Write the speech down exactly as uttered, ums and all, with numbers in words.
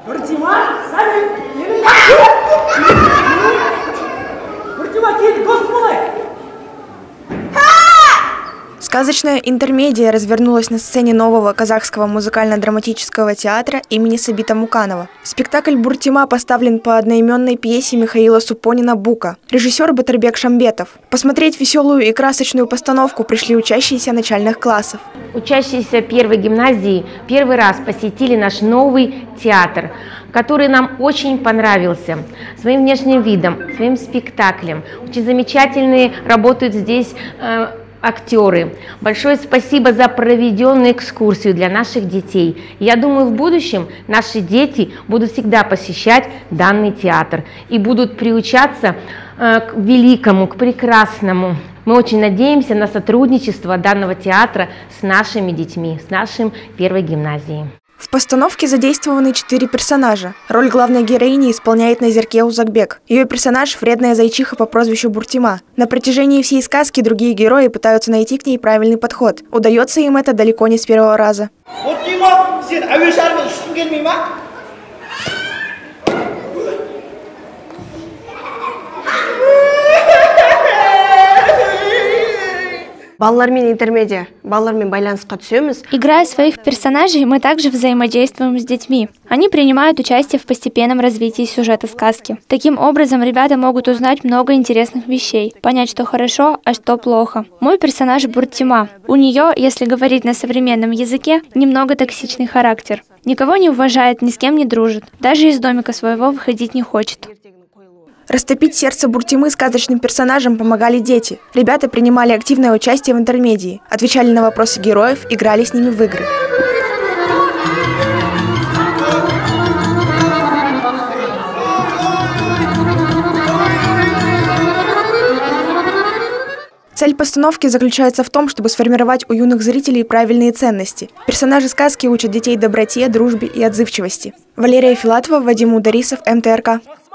Сказочная интермедия развернулась на сцене нового казахского музыкально-драматического театра имени Сабита Муканова. Спектакль «Буртима» поставлен по одноименной пьесе Михаила Супонина «Бука». Режиссер Батырбек Шамбетов. Посмотреть веселую и красочную постановку пришли учащиеся начальных классов. Учащиеся первой гимназии первый раз посетили наш новый театр, который нам очень понравился своим внешним видом, своим спектаклем. Очень замечательные работают здесь э, актеры. Большое спасибо за проведенную экскурсию для наших детей. Я думаю, в будущем наши дети будут всегда посещать данный театр и будут приучаться э, к великому, к прекрасному. Мы очень надеемся на сотрудничество данного театра с нашими детьми, с нашей первой гимназией. В постановке задействованы четыре персонажа. Роль главной героини исполняет Назерке Узакбек. Ее персонаж – вредная зайчиха по прозвищу Буртима. На протяжении всей сказки другие герои пытаются найти к ней правильный подход. Удается им это далеко не с первого раза. Балалармен интермедиа, балалармен байланысқа түсеміз. Играя своих персонажей, мы также взаимодействуем с детьми. Они принимают участие в постепенном развитии сюжета сказки. Таким образом, ребята могут узнать много интересных вещей, понять, что хорошо, а что плохо. Мой персонаж Буртима. У нее, если говорить на современном языке, немного токсичный характер. Никого не уважает, ни с кем не дружит. Даже из домика своего выходить не хочет. Растопить сердце Буртимы сказочным персонажам помогали дети. Ребята принимали активное участие в интермедии, отвечали на вопросы героев, играли с ними в игры. Цель постановки заключается в том, чтобы сформировать у юных зрителей правильные ценности. Персонажи сказки учат детей доброте, дружбе и отзывчивости. Валерия Филатова, Вадим Ударисов, эм тэ эр ка.